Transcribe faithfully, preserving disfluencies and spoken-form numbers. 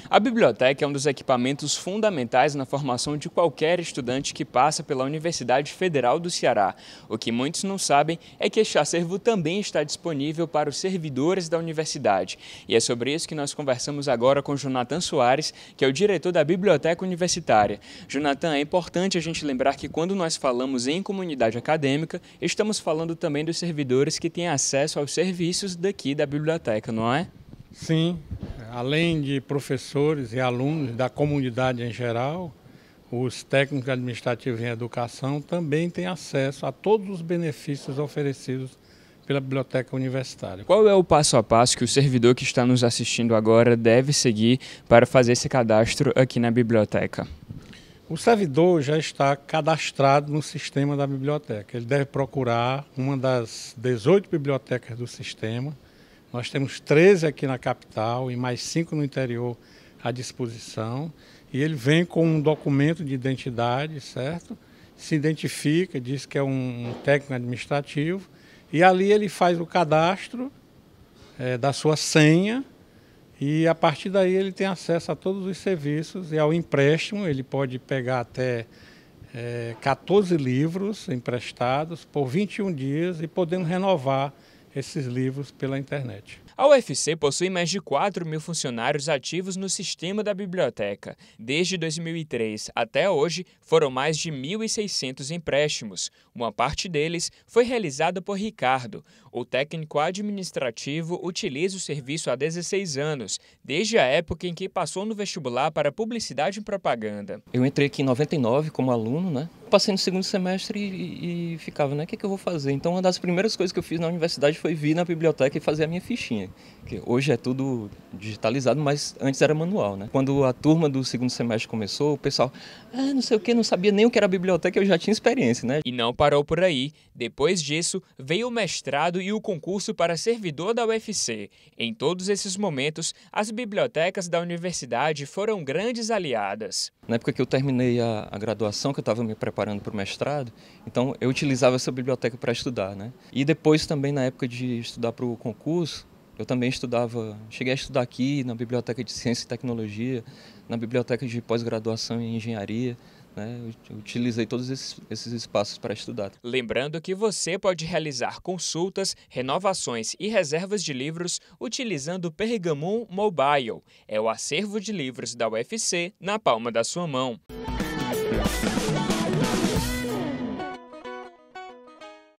A biblioteca é um dos equipamentos fundamentais na formação de qualquer estudante que passa pela Universidade Federal do Ceará. O que muitos não sabem é que este acervo também está disponível para os servidores da universidade. E é sobre isso que nós conversamos agora com Jonathan Soares, que é o diretor da Biblioteca Universitária. Jonathan, é importante a gente lembrar que quando nós falamos em comunidade acadêmica, estamos falando também dos servidores que têm acesso aos serviços daqui da biblioteca, não é? Sim, além de professores e alunos da comunidade em geral, os técnicos administrativos em educação também têm acesso a todos os benefícios oferecidos pela biblioteca universitária. Qual é o passo a passo que o servidor que está nos assistindo agora deve seguir para fazer esse cadastro aqui na biblioteca? O servidor já está cadastrado no sistema da biblioteca. Ele deve procurar uma das dezoito bibliotecas do sistema. Nós temos treze aqui na capital e mais cinco no interior à disposição. E ele vem com um documento de identidade, certo? Se identifica, diz que é um técnico administrativo. E ali ele faz o cadastro é, da sua senha. E a partir daí ele tem acesso a todos os serviços e ao empréstimo. Ele pode pegar até é, quatorze livros emprestados por vinte e um dias e podendo renovar esses livros pela internet. A U F C possui mais de quatro mil funcionários ativos no sistema da biblioteca. Desde dois mil e três até hoje, foram mais de mil e seiscentos empréstimos. Uma parte deles foi realizada por Ricardo. O técnico administrativo utiliza o serviço há dezesseis anos, desde a época em que passou no vestibular para Publicidade e Propaganda. Eu entrei aqui em noventa e nove como aluno, né? Passei no segundo semestre e, e ficava, né? O que, é que eu vou fazer? Então, uma das primeiras coisas que eu fiz na universidade foi vir na biblioteca e fazer a minha fichinha. Que hoje é tudo digitalizado, mas antes era manual, né? Quando a turma do segundo semestre começou, o pessoal, ah, não sei o que, não sabia nem o que era biblioteca, eu já tinha experiência, né? E não parou por aí. Depois disso, veio o mestrado e o concurso para servidor da U F C. Em todos esses momentos, as bibliotecas da universidade foram grandes aliadas. Na época que eu terminei a, a graduação, que eu estava me preparando para o mestrado, então eu utilizava essa biblioteca para estudar, né? E depois também, na época de estudar para o concurso, eu também estudava, cheguei a estudar aqui na Biblioteca de Ciência e Tecnologia, na Biblioteca de Pós-Graduação em Engenharia, né? Eu utilizei todos esses, esses espaços para estudar. Lembrando que você pode realizar consultas, renovações e reservas de livros utilizando o Pergamon Mobile. É o acervo de livros da U F C na palma da sua mão.